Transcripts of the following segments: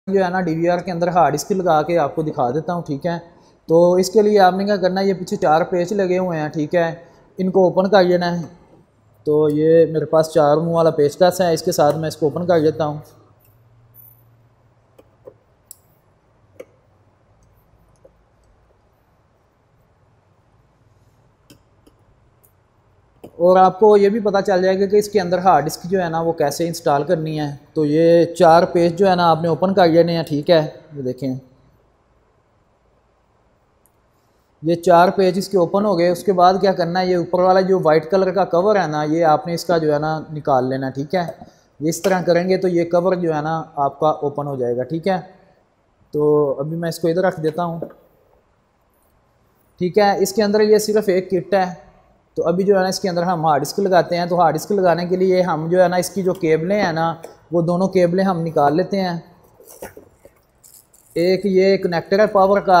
जो है ना डीवीआर के अंदर हार्ड डिस्क लगा के आपको दिखा देता हूँ, ठीक है। तो इसके लिए आपने क्या करना है, ये पीछे 4 पेच लगे हुए हैं, ठीक है, इनको ओपन कर लेना है। तो ये मेरे पास 4 मुँह वाला पेचकस है, इसके साथ मैं इसको ओपन कर लेता हूँ। और आपको ये भी पता चल जाएगा कि इसके अंदर हार्ड डिस्क जो है ना वो कैसे इंस्टॉल करनी है। तो ये 4 पेज जो है ना आपने ओपन कर लेने हैं, ठीक है। ये देखें, ये 4 पेज इसके ओपन हो गए। उसके बाद क्या करना है, ये ऊपर वाला जो वाइट कलर का कवर है ना, ये आपने इसका जो है ना निकाल लेना, ठीक है। ये इस तरह करेंगे तो ये कवर जो है ना आपका ओपन हो जाएगा, ठीक है। तो अभी मैं इसको इधर रख देता हूँ, ठीक है। इसके अंदर ये सिर्फ एक किट है। तो अभी जो है ना इसके अंदर हम हार्ड डिस्क लगाते हैं। तो हार्ड डिस्क लगाने के लिए हम जो है ना इसकी जो केबलें हैं ना, वो दोनों केबलें हम निकाल लेते हैं। एक ये कनेक्टर है पावर का,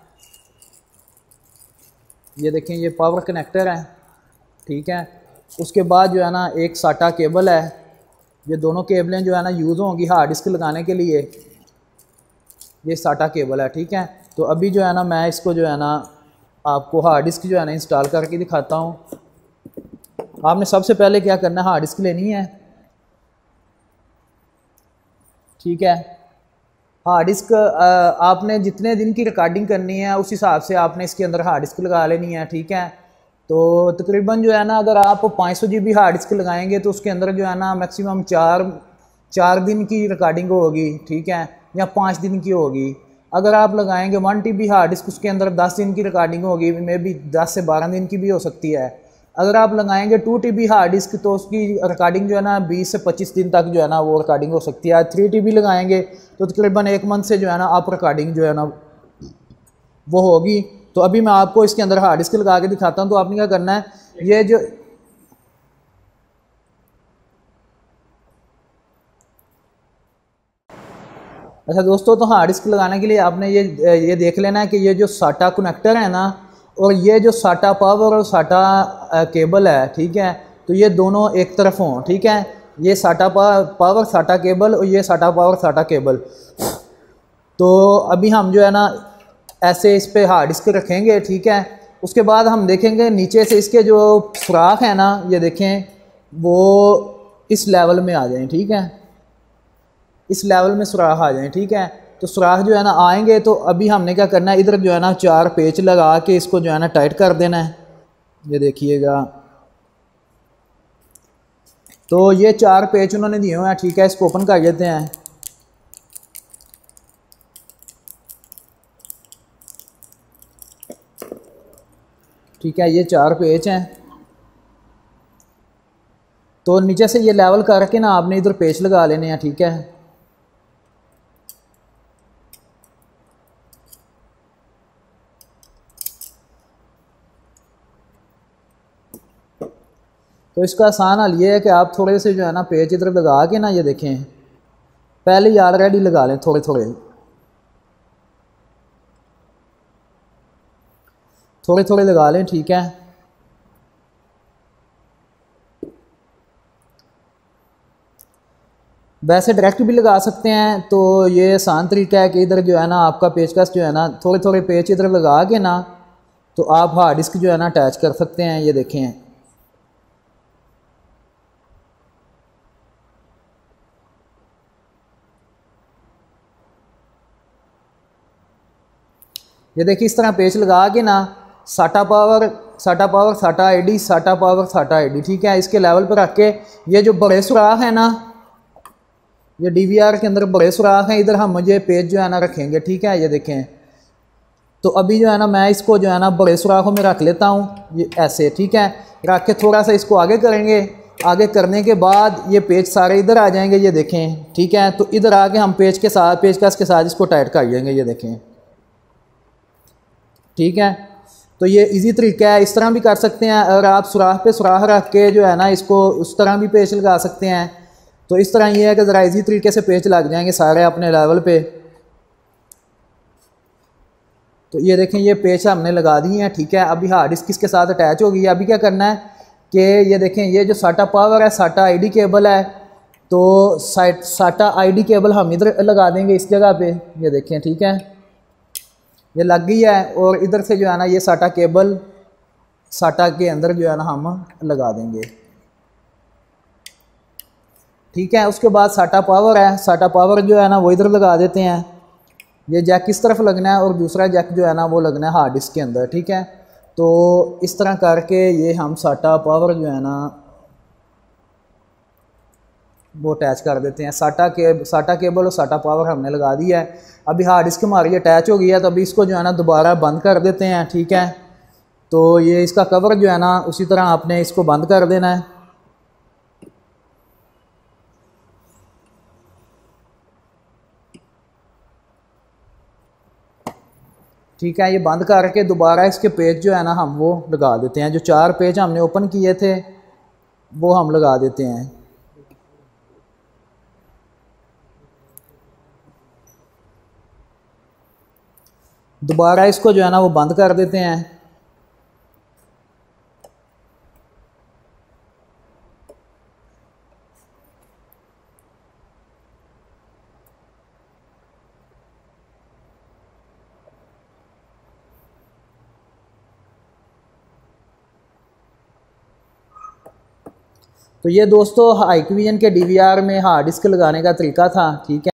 ये देखें ये पावर कनेक्टर है, ठीक है। उसके बाद जो है ना एक साटा केबल है। ये दोनों केबलें जो है ना यूज़ होंगी हार्ड डिस्क लगाने के लिए। ये साटा केबल है, ठीक है। तो अभी जो है ना मैं इसको जो है ना आपको हार्ड डिस्क जो है ना इंस्टॉल करके दिखाता हूँ। आपने सबसे पहले क्या करना है, हार्ड डिस्क लेनी है, ठीक है। हार्ड डिस्क आपने जितने दिन की रिकॉर्डिंग करनी है उस हिसाब से आपने इसके अंदर हार्ड डिस्क लगा लेनी है, ठीक है। तो तकरीबन जो है ना अगर आप 500 GB हार्ड डिस्क लगाएंगे तो उसके अंदर जो है ना मैक्सिमम चार दिन की रिकॉर्डिंग होगी, ठीक है, या 5 दिन की होगी। अगर आप लगाएंगे 1 TB हार्ड डिस्क, उसके अंदर 10 दिन की रिकॉर्डिंग होगी, मे बी 10 से 12 दिन की भी हो सकती है। अगर आप लगाएंगे 2 TB हार्ड डिस्क तो उसकी रिकॉर्डिंग जो है ना 20 से 25 दिन तक जो है ना वो रिकॉर्डिंग हो सकती है। 3 TB लगाएंगे तो तकरीबन 1 मंथ से जो है ना आप रिकॉर्डिंग जो है ना वो होगी। तो अभी मैं आपको इसके अंदर हार्ड डिस्क लगा के दिखाता हूँ। तो आपने क्या करना है, ये जो अच्छा दोस्तों, तो हार्ड डिस्क लगाने के लिए आपने ये देख लेना है कि ये जो साटा कनेक्टर है ना, और ये जो साटा पावर और साटा केबल है, ठीक है, तो ये दोनों एक तरफ हों, ठीक है। ये साटा पावर साटा केबल और ये साटा पावर साटा केबल। तो अभी हम जो है ना ऐसे इस पे हार्ड डिस्क रखेंगे, ठीक है। उसके बाद हम देखेंगे नीचे से इसके जो सुराख है ना, ये देखें वो इस लेवल में आ जाएं, ठीक है, इस लेवल में सुराख आ जाएं, ठीक है। तो सुराख जो है ना आएंगे तो अभी हमने क्या करना है, इधर जो है ना 4 पेच लगा के इसको जो है ना टाइट कर देना है। ये देखिएगा, तो ये 4 पेच उन्होंने दिए हुए हैं, ठीक है। इसको ओपन कर लेते हैं, ठीक है। ये 4 पेच हैं। तो नीचे से ये लेवल करके ना आपने इधर पेच लगा लेने हैं, ठीक है। तो इसका आसान हल ये है कि आप थोड़े से जो है ना पेच इधर लगा के ना, ये देखें पहले ही ऑलरेडी लगा लें, थोड़े थोड़े लगा लें, ठीक है। वैसे डायरेक्ट भी लगा सकते हैं। तो ये आसान तरीका है कि इधर जो है ना आपका पेचकस जो है ना थोड़े पेच इधर लगा के ना, तो आप हार्ड डिस्क जो है ना अटैच कर सकते हैं। ये देखें, ये देखिए इस तरह पेच लगा के ना साटा पावर साटा आईडी साटा पावर साटा आईडी, ठीक है, इसके लेवल पर रख के ये जो बड़े सुराख है ना, ये डीवीआर के अंदर बड़े सुराख हैं, इधर हम मुझे पेज जो है ना रखेंगे, ठीक है। ये देखें, तो अभी जो है ना मैं इसको जो है ना बड़े सुराखों में रख लेता हूँ, ये ऐसे, ठीक है। रख के थोड़ा सा इसको आगे करेंगे। आगे करने के बाद ये पेज सारे इधर आ जाएंगे, ये देखें, ठीक है। तो इधर आके हम पेचकस के साथ इसको टाइट कर लेंगे, ये देखें, ठीक है। तो ये इजी तरीका है, इस तरह भी कर सकते हैं। अगर आप सुराख पे सुराख रख के जो है ना इसको उस तरह भी पेच लगा सकते हैं। तो इस तरह ये है कि ज़रा इजी तरीके से पेच लग जाएंगे सारे अपने लेवल पे। तो ये देखें ये पेच हमने लगा दिए हैं, ठीक है। अभी हार्ड डिस्क इसके साथ अटैच होगी। अभी क्या करना है कि ये देखें ये जो साटा पावर है साटा आईडी केबल है, तो साटा आईडी केबल हम इधर लगा देंगे इस जगह पे, ये देखें, ठीक है, ये लग गई है। और इधर से जो है ना ये साटा केबल साटा के अंदर जो है ना हम लगा देंगे, ठीक है। उसके बाद साटा पावर है, साटा पावर जो है ना वो इधर लगा देते हैं। ये जैक किस तरफ लगना है और दूसरा जैक जो है ना वो लगना है हार्ड डिस्क के अंदर, ठीक है। तो इस तरह करके ये हम साटा पावर जो है ना वो अटैच कर देते हैं। साटा केबल और साटा पावर हमने लगा दिया है। अभी हार्ड डिस्क हमारी अटैच हो गई है, तो अभी इसको जो है ना दोबारा बंद कर देते हैं, ठीक है। तो ये इसका कवर जो है ना उसी तरह आपने इसको बंद कर देना है। ठीक है, ये बंद करके दोबारा इसके पेज जो है ना हम वो लगा देते हैं। जो 4 पेज हमने ओपन किए थे वो हम लगा देते हैं। दोबारा इसको जो है ना वो बंद कर देते हैं। तो ये दोस्तों हाईक्विजन के डीवीआर में हार्ड डिस्क लगाने का तरीका था, ठीक है।